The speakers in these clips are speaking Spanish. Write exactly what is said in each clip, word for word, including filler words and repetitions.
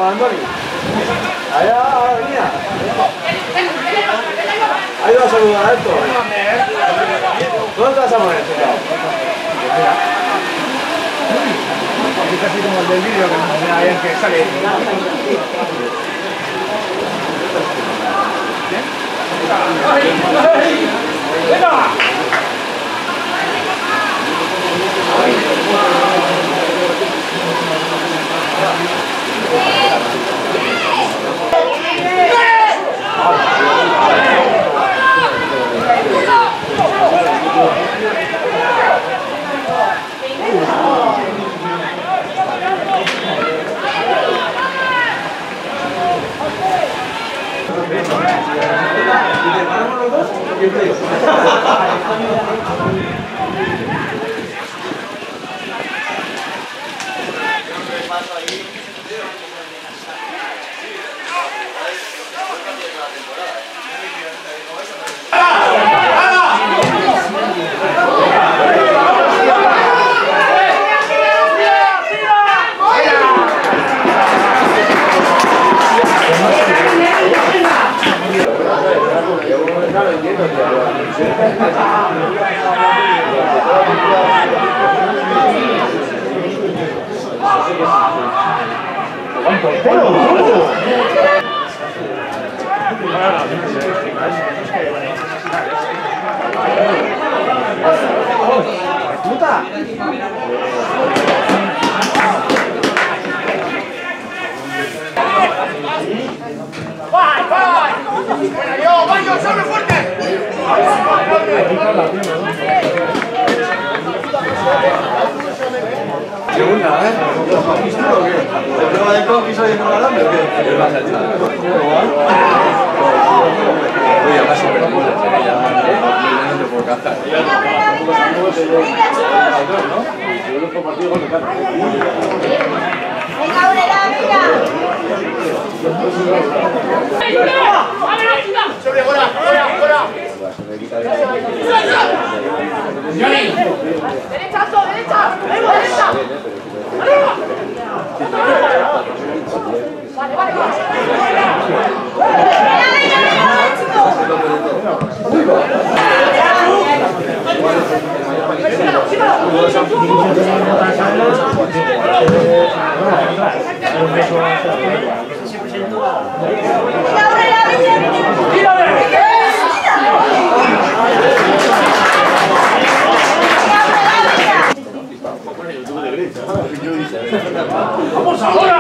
Andoni. Allá, ahora venía. Ha ido a saludar a esto. ¿Dónde te vas a poner, chica? Es así como el del vídeo que nos ahí en que sale. ¡Venga! Segunda, ¿eh? ¿Los conquistó o qué? ¿La prueba de conquista y no alambre o qué? ¿Qué vas a echar? Oye, además se perdió, ya no te puedo cazar. ¡Venga, Aurela, venga! ¡Sobre, fuera, fuera, fuera! ¡Derechazo, derecha! ¡Venga, derecha! Vale, vale, vale. ¡Vamos ahora!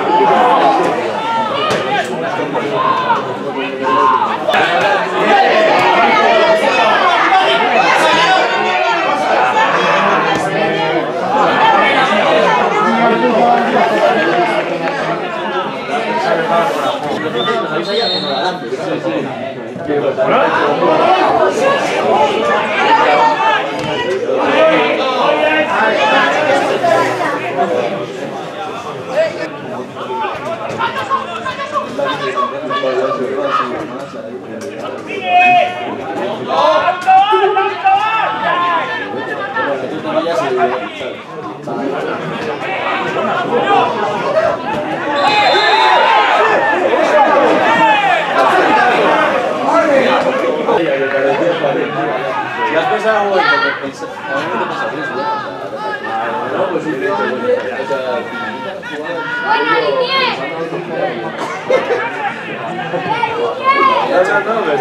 ¿Y has pensado algo? A mí no te pasa eso, ¿no? No, pues sí, bueno. ¡Bueno, Linier! Ya no, pero...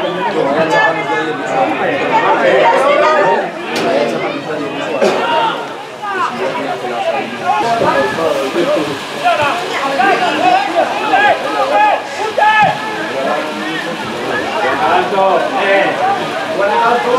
¡Alto! ¡Eh! ¡Buen alto!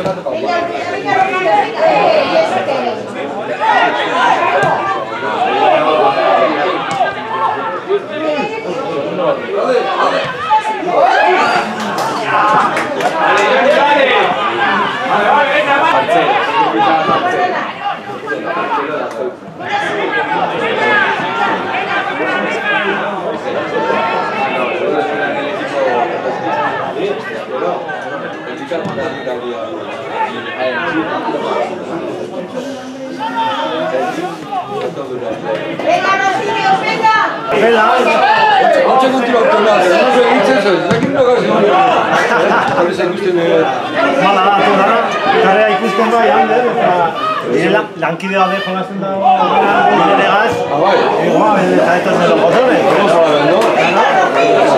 ha tocado. Venga, venga, venga, venga. Eh, y ese que venga, Rocío, venga. Bela, Hortxe kontura autonak, oso egitzen zuen, zakin nogazioan. Horreza ikusten ere. mala da, toda da. Karrea ikusten bai, Ander, eta nire lan- lankide gabe jolasten dago nire legaz. Ah, bai. Igual, eta esto es de los botones. Vamos a ver, ¿no?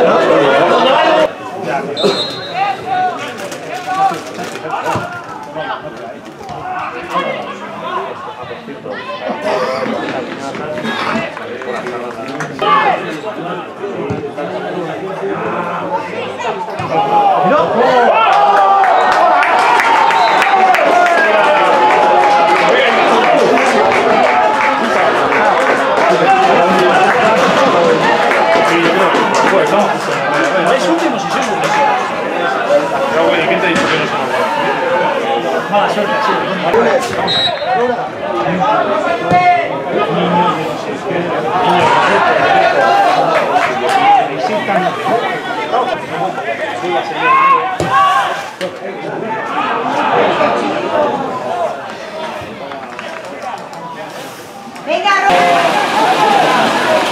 ¿Vais últimos y sois últimos? Pero bueno, ¿quién te ha dicho que no somos? Mala suerte, sí. Venga, Rocío.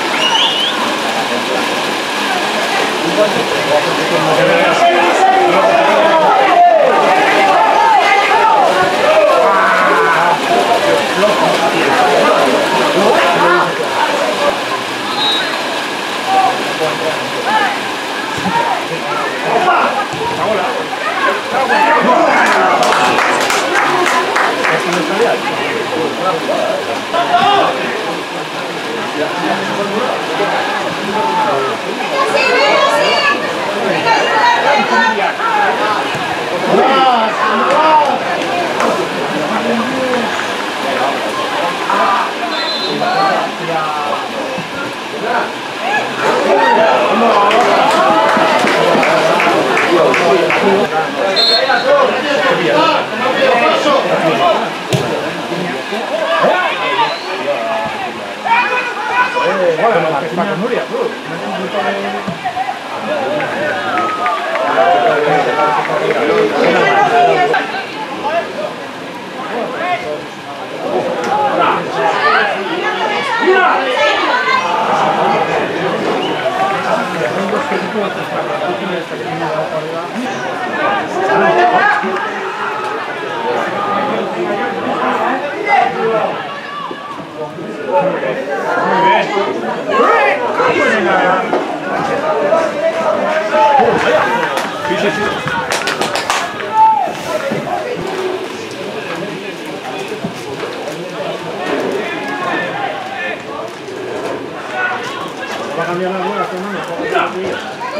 Sí, venga, sí. Venga, ayúdame. Va a cambiar la rueda, hermano.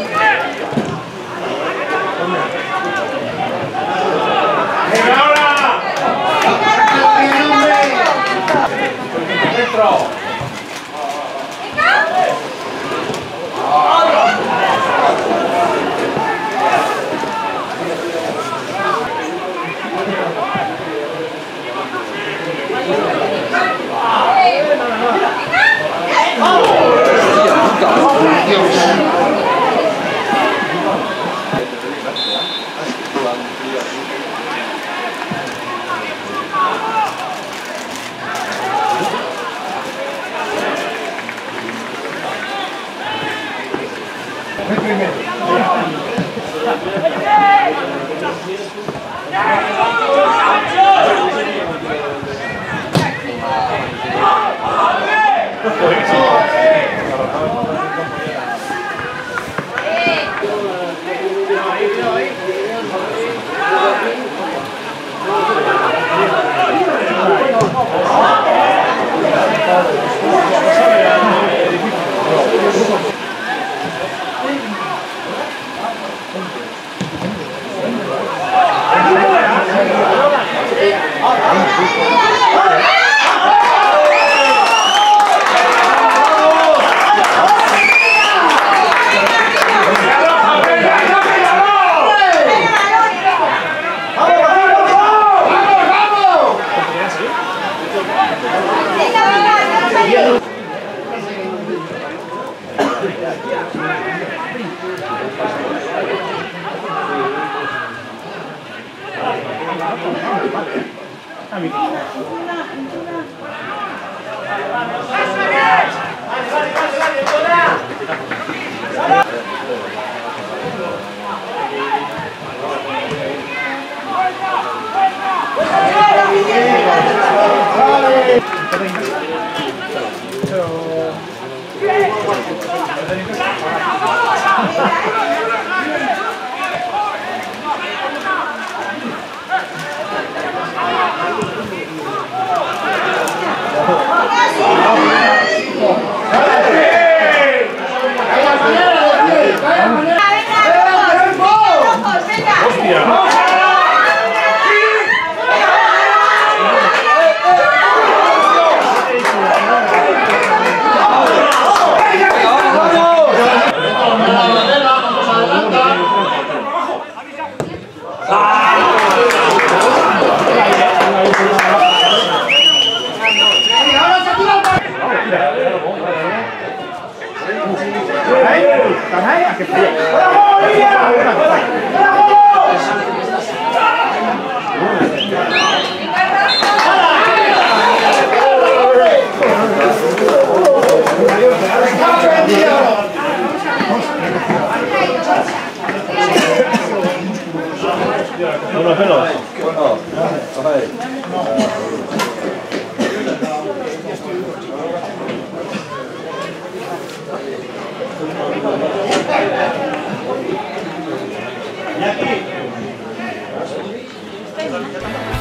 ¡Venga ahora! ¡Dentro! ¡Venga! Uno pelos. No, Y aquí.